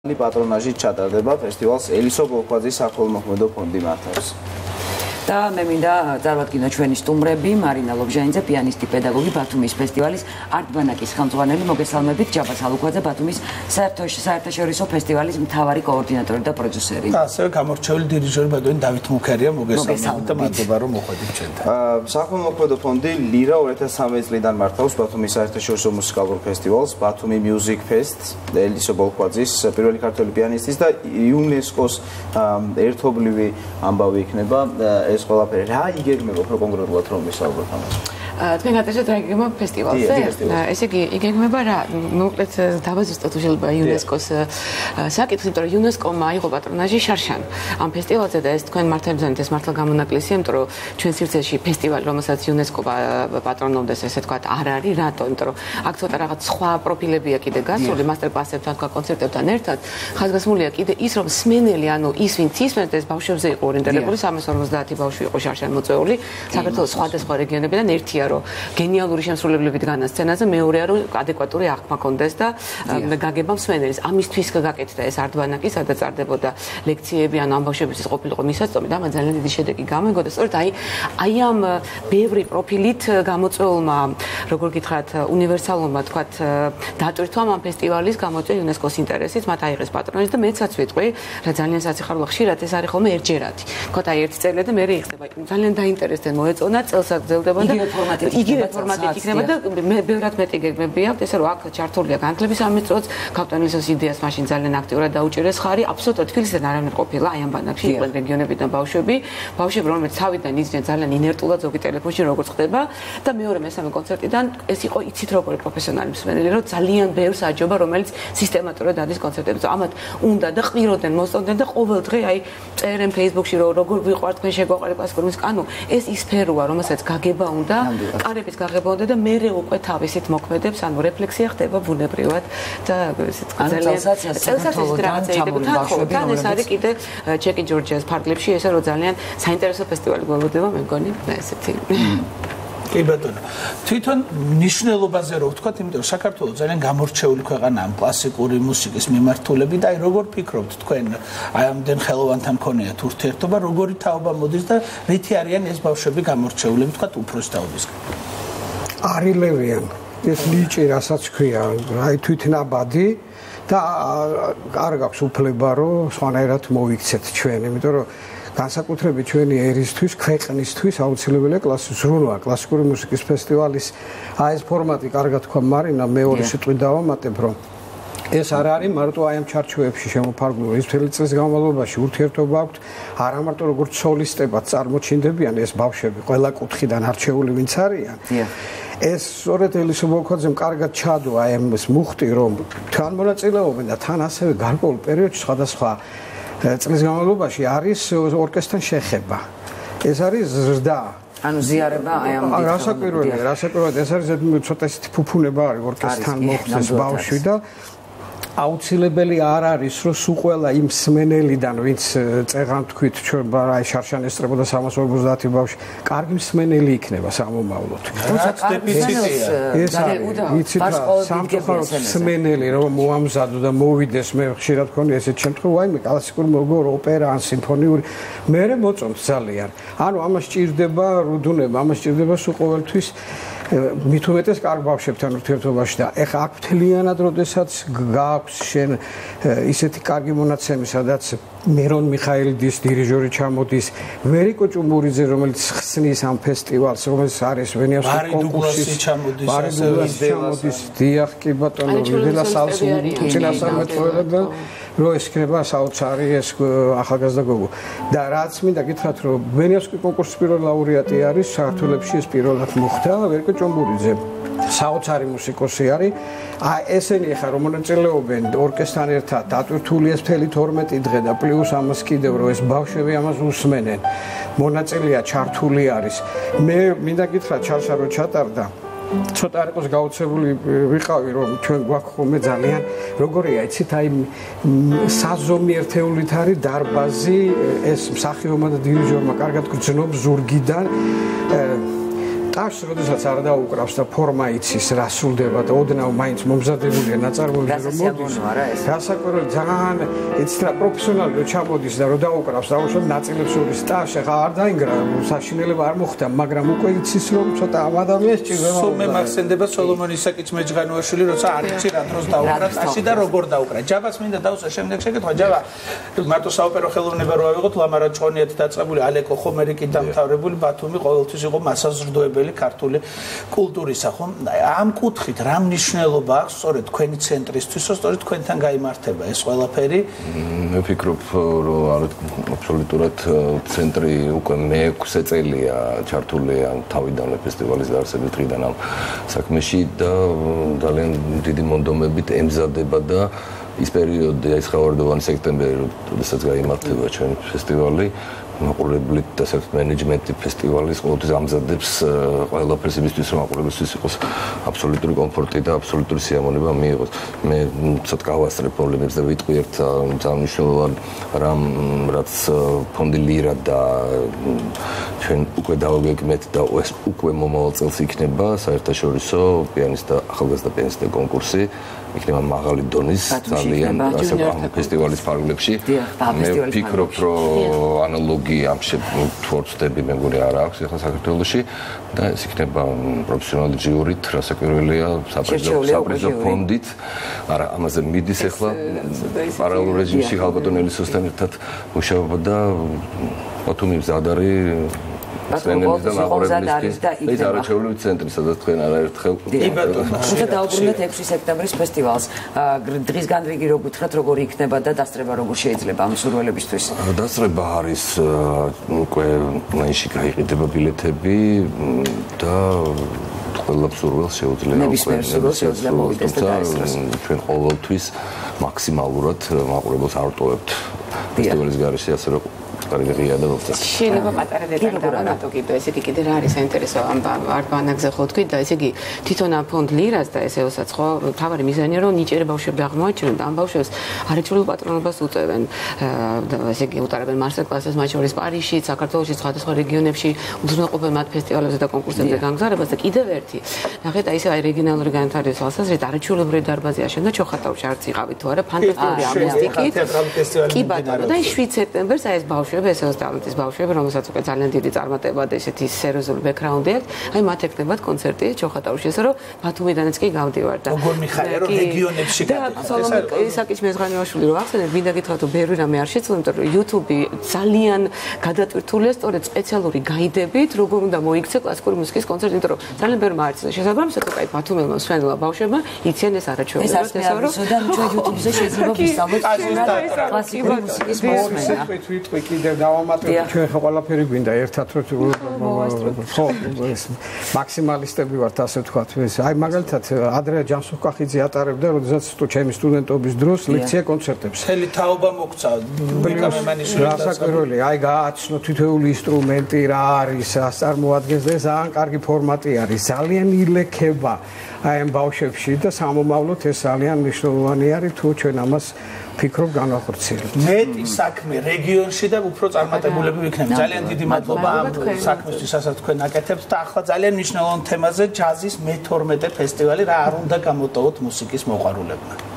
პატრონაჟით ჩატარდება ფესტივალს ელისო ბოლქვაძის საქველმოქმედო ფონდი მართავს. და მე მინდა წარვადგინო ჩვენი სტუმრები, მარინა ლობჟანიძე, პიანისტი, პედაგოგი, ბათუმის ფესტივალის არტბანაკის ხელმძღვანელი, მოგესალმებით, ჯაბა სალუქვაძე, ბათუმის საერთაშორისო ფესტივალის მთავარი координаტორი და პროდიუსერი. და ასევე გამორჩეული დირიჟორი ბატონი დავით მუქარია, მოგესალმებით და მადლობა რომ მოხვედით ჩვენთან. საქველმოქმედო ფონდი ლირა 2013 წლიდან მართავს ბათუმის საერთაშორისო მუსიკალურ ფესტივალს, ბათუმი Music Fest, ელისო ბოლქვაძის პირველი ქართველი პიანისტის და იუნესკოს ერთობლივი ამბავი იქნება. ეს ყველაფერი რა იგეგმება უფრო კონკრეტულად რომ ვისაუბროთ ამაზე? თქვენ გატაცეთ რა იგეგმება ფესტივალზე? ესე იგი იგეგმება რა? მოკლედ დავაზუსტოთ უშუალოდ იუნესკოს საკითხი, იმიტომ რომ იუნესკომ აიღო პატრონაჟი შარშან ამ ფესტივალზე და ეს თქვენ მართლაც ეს მართლა გამონაკლისია, იმიტომ რომ ჩვენ სივრცეში ფესტივალი, რომელსაც იუნესკო პატრონობს, ესე თქვა, არ არის, რატო? იმიტომ რომ აქ ცოტა რაღაც სხვა პროფილებია კიდე გასული, მასტერკლასებთან, თქვა, კონცერტებთან ერთად. ხაზგასმულია კიდე ის, რომ სმენელი, ანუ ის, ვინც ისმენს, ეს ბავშვებზე იყო ორიენტირებული, 350 ბავშვი იყო შარშან მოწვეული, საქართველოს სხვადასხვა რეგიონებიდან ერთია რომ გენიალური შემსრულებლებით განა სცენაზე, მეორეა რომ ადეკვატური აღქმა კონდეს და გაგება მსმენელის. ამისთვის გაკეთდა ეს არტბანაკი, სადაც წარდებოდა ლექციები, ანუ ამ ბავშვებისთვის ყოფილიყო მისაწვდომი და ამან ძალიან დიდი შედეგი გამოიგო და სწორედ აი ამ ბევრი პროფილით გამოწვეულმა, როგორ გითხრათ, უნივერსალურმა, თქვათ, დატვირთვამ ამ ფესტივალის გამოწვია იუნესკოს ინტერესით, მათ აიღეს პატრონაჟი და მეცაც ვიტყვი, რა ძალიან საციხარულო ხშირად ეს არის ხოლმე ერთჯერადი. თქვათ, აი ერთი წელი და მე იხდება, ძალიან დაინტერესდნენ, მოეწონა, წელსაც გრძელდება და იგივე ფორმატით იქნება და მე ბევრად მეტი გეგმები აქვს, ესე რომ აქ ჩართულია განათლების სამინისტროც, კაპიტალიზმის იდეას მაშინ ძალიან აქტიურად დაუჭირეს ხარი, აბსოლუტურად თბილისიდან არავინ ყოფილა აი ამ ბანაკში, იყვნენ რეგიონებიდან ბავშვები, რომლებიც თავიდან იძდნენ ძალიან ინერტულად ზოგი ტელეფონში როგორც ხდება და მეორე მესამე კონცერტიდან ეს იყო იცით როგორი პროფესიონალი მსმენელი, რომ ძალიან ბევრს აჯობა, რომელიც სისტემატურად ადის კონცერტებზე. ამათ უნდა და ყიროდნენ, მოსწონდნენ და ყოველ დღე აი წერენ Facebook-ში რომ როგორ ვიყვართ, თქვენ შეგვაყვარეთ კლასიკური მუსიკა. ანუ ეს ის სფეროა, რომელსაც გაგება უნდა კარების გაღება უნდა და მერე უკვე თავისით მოქმედებს, ანუ რეფლექსია ხდება ბუნებრივად და ესეთ ძალიან წელსაც ეს რაღაცა იქნება თან ეს არის კიდე ჩეკი ჯორჯიას ფარგლებში, ესე რომ ძალიან საინტერესო ფესტივალი გველოდება, მე მგონი ესეთი. კი ბატონო. თვითონ ნიშნულობაზე რო ვთქვათ, იმიტომ რომ საქართველოს ძალიან გამორჩეული ქვეყანაა ამ კლასიკური მუსიკის მიმართულებით და აი როგორ ფიქრობთ თქვენ, აი ამდენ ხელოვანთან ქონიათ ურთიერთობა, როგორი თაობა მოდის და რითი არიან ეს ბავშვები გამორჩეულები, ვთქვათ, უფროს თაობისგან? არილებიან ეს ლიჭი, რასაც ქვია, აი თვითნაბადი და არ გაქვს უფლება რომ სხვანაირად მოვიქცეთ ჩვენ, იმიტომ რომ განსაკუთრებით ჩვენი ერისთვის, ქვეყნისთვის აუცილებელია ზრუნვა კლასიკური მუსიკის ფესტივალის აი ეს ფორმატი, კარგად თქვა მარინა, მეორე სიტყვით დავამატებ, რომ ეს არ არის მარტო აი ამ ჩარჩოებში შემოფარგლული, ის მთელი წლის განმავლობაში ურთიერთობა აქვს, არა მარტო როგორც სოლისტებად წარმოჩინდებიან ეს ბავშვები, ყველა კუთხიდან არჩეული ვინც არიან. ეს სწორედ ელისო ბოლქვაძემ კარგად ჩადო აი ეს მუხტი, რომ თან მონაწილეობენ და თან ასევე გარკვეულ პერიოდში სხვადასხვა წლის განმავლობაში არის ორკესტრთან შეხება. ეს არის ზრდა. ანუ ზიარება აი ამ რასაკვირველია, ეს არის ცოტა ისეთი ფუფუნება არის ორკესტრთან მოხდეს ბავშვი და აუცილებელი არ არის რომ სულ ყველა იმ მსმენელიდან ვინც წეღან თქვით ჩვენ აი შარშან ესწრებოდა 350 ბავშვი კარგი მსმენელი იქნება სამომავლოდ. რაც დეფიციტია. ეს იცით რა სამწუხაროდ მსმენელი რომ მოამზადო და მოვიდეს, მე ხშირად მქონია ესეთ შემთხვევა, ვაიმე კლასიკური მოგო ოპერა ან სიმფონიური მე მოწონთ ძალიან. ანუ ამას ჭირდება რუდუნება, ამას ჭირდება სულ ყოველთვის მით უმეტეს კარგ ბავშვებთან ურთიერთობაში და ეხა აქ მთლიანად როდესაც გაქვს შენ ისეთი კარგი მონაცემი, სადაც მერონ მიხაილიძის დირიჟორი ჩამოდის, ვერიკო ჭუმურიძე, რომელიც ხსნის ამ ფესტივალს, რომელიც არის ვენიავსკის კონკურსის ჩამოდის, დიახ კი ბატონო, ვიდელა სალსი წინასწარმეტყველება რო ესქნება საოცარი ეს ახალგაზრდა გოგო. და რაც მინდა გითხრათ, რომ ვენიავსკის კონკურსის პირველი ლაურეატი არის, საქართველოში ეს პირველად მოხდა, ვერიკო ჭუმურიძე. საოცარი მუსიკოსი არის. აი ესენი ახლა რომ მონაწილეობენ ორკესტრთან ერთად, დატვირთულია მთელი 12 დღე და პლუს ამას კიდევ რომ ეს ბავშვები ამას უსმენენ. მონაწილეა ჩართული არის. მე მინდა გითხრათ, ჩარშა რო ჩატარდა ცოტა არ იყოს გაოცებული ვიყავი რომ ჩვენ გვაქვს ხოლმე ძალიან როგორია იცით აი საზომი ერთეულით არის დარბაზი ეს მსახიობმა და დირიჟორმა კარგად გძნობს ზურგიდან ტაშს როდესაც არ დაუკრავს და ფორმა იცის რა სრულდება და ოდნავ მაინც მომზადებულია ნაწარმოები რომ მოდის გასაკვირველი ძალიან იცით რა პროფესიონალი რო ჩამოდის და რო დაუკრავს დაუშვათ ნაწილებს შორის ტაშს ხა არ დაინგრა საშინელება არ მოხდა მაგრამ უკვე იცის რომ ცოტა ამ ადამიანს ჭირდება სულ მე მახსენდება სოლომონ ისაკიც მეჯღანუაშვილი როცა არ იცი რა დროს დაუკრა ტაში და როგორ დაუკრა ჯაბას მინდა დავსვა შემდეგ შეკითხვა ჯაბა მარტო საოპერო ხელოვნება რო ავიღოთ ლამარა ჭონიეთ დაწყებული ალეკო ხომერიკი დამთავრებული ბათუმი ყოველთვის იყო მასაზრდოებელი ქართული კულტურისა ხომ ამ კუთხით რა მნიშვნელობა აქვს სწორედ თქვენი ცენტრისთვის სწორედ თქვენთან გაიმართება ეს ყველაფერი მე ვფიქრობ რომ არის აბსოლუტურად ცენტრი უკვე მე-6 წელია ჩართული ან თავიდან ფესტივალის დაარსების დღიდან ამ საქმეში და ძალიან დიდი მონდომებით ემზადება და ის პერიოდი ეს ხავარდოვანი სექტემბერი როდესაც გაიმართება ჩვენი ფესტივალი მაყურებლით და საერთოდ მენეჯმენტი ფესტივალის ყოველთვის ამზადებს ყველაფერს იმისთვის რომ მაყურებლისთვის იყოს აბსოლუტური კომფორტი და აბსოლუტური სიამოვნება მიიღოს მე ცოტა გავასწრებ პრობლემებს და ვიტყვი ერთ ძალიან მნიშვნელოვან რამ რაც ფონდი ლირა და ჩვენ უკვე დავგეგმეთ და ეს უკვე მომავალ წელს იქნება საერთაშორისო პიანისტთა ახალგაზრდა პიანისტთა კონკურსი იქნება მაღალი დონის ძალიან ამ ფესტივალის ფარგლებში მე ვფიქრობ რომ ანალოგი ამ თორცდები მე მგონი არ აქვს ახლა საქართველოში და ეს იქნება პროფესიონალი ჯიურით რასაკვირველია საპრიზო ფონდით არა ამაზე მიდის ახლა პარალელურ რეჟიმში ხალბატონ ელისოსთან ერთად მუშაობა და ბათუმის ზადარი სცენების და მაყურებლის ეს არაჩვეულებრივი ცენტრი სადაც თქვენ არაერთხელ თუმცა დაუბრუნდეთ 6 სექტემბრის ფესტივალს დღის განრიგი რო გითხრათ როგორი იქნება და დასწრება როგორ შეიძლება ამ მსურველებისთვის დასწრება არის უკვე онлайнში გაიყიდება ბილეთები და ყველა მსურველს შეუძლია მოვიდეს და ჩვენ ყოველთვის მაქსიმალურად მაყურებელს ავტოვებთ ფესტივალის გარეშე ასე რომ კარგია და მოხდეს. შეიძლება პატარა დეტალი დავამატო კიდე, ესე იგი კიდე რა არის საინტერესო ამ ბანაკზე ხო თქვი და ესე იგი თვითონ ამ ფონდ ლირას და ესეოსაც ხო თავარი მიზანია რომ ნიჭიერი ბავშვები აღმოაჩინონ და ამ ბავშვებს არაჩვეულებრივ პატრონობას უწევენ და ესე იგი უტარებენ მასტერკლასებს მათ შორის პარიზში, საქართველოში, სხვადასხვა რეგიონებში უზრუნველყოფენ მათ ფესტივალებზე და კონკურსებზე გამგზავრებას და კიდევ ერთი ნახეთ აი ესე აი რეგიონალური განვითარების თვალსაზრისით არაჩვეულებრივი დარბაზი აშენდა ჩოხატაურში არც იყავით თუ არა ფანტასტიკური ამისტიკით კი ბატონო და 7 სექტემბერს აი ეს ბავშვები ესეოს ტალენტის ბავშვები რომელსაც უკვე ძალიან დიდი წარმატება და ესეთი სერიოზული ბექგრაუნდი აქვს აი მათ ეკნებათ კონცერტი ჩოხატაურში ესე რომ ბათუმიდანაც კი გავდივარ და როგორ მიხარია რომ რეგიონებში გადაიხადეთ ისაკის მეზღანიაშვილი რომ ახსენებ მინდა გითხრათ რომ ბევრი რამე არ შეცვლი იმიტომ რომ YouTube-ი ძალიან გადატვირთულია სწორედ სპეციალური გაიდებით როგორ უნდა მოიქცე კლასიკური მუსიკის კონცერტი იმიტომ რომ ძალიან ბევრი მარცინე შესაძლოა თუ კაი ბათუმელმა მსვენელმა ბავშვებმა იციან ეს არაჩვეულებრივი ეს რომ ჩვენ YouTube-ზე შეიძლება ვისწავლოთ კლასიკური მუსიკის მოსმენა დავამატებ ჩვენ ხო ყველაფერი გვინდა ერთად რომ ხო ეს მაქსიმალისტები ვართ ასე ვთქვათ აი მაგალითად ადრე ჯანსუხკახიძე ატარებდა როდესაც ჩემი სტუდენტობის დროს ლექცია კონცერტებს მთელი თაობა მოგცა მიკამემანიშვილის რასაკვირველი აი გააცნო თითოეული ინსტრუმენტი რა არის წარმოადგენს და ძალიან კარგი ფორმატი არის ძალიან ილექება აი ამ ბავშვებში და სამომავლოდ ეს ძალიან მნიშვნელოვანი არის თუ ჩვენ ამას ფიქრობ განახორციელოთ. მეტი საქმე რეგიონში და უფრო წარმატებულები ვიქნებით. ძალიან დიდი მადლობა ამ საქმისთვის, რასაც თქვენ აკეთებთ და ახლა ძალიან მნიშვნელოვან თემაზე ჯაზის მე-12 ფესტივალი რა არ უნდა გამოტოვოთ მუსიკის მოყვარულებმა.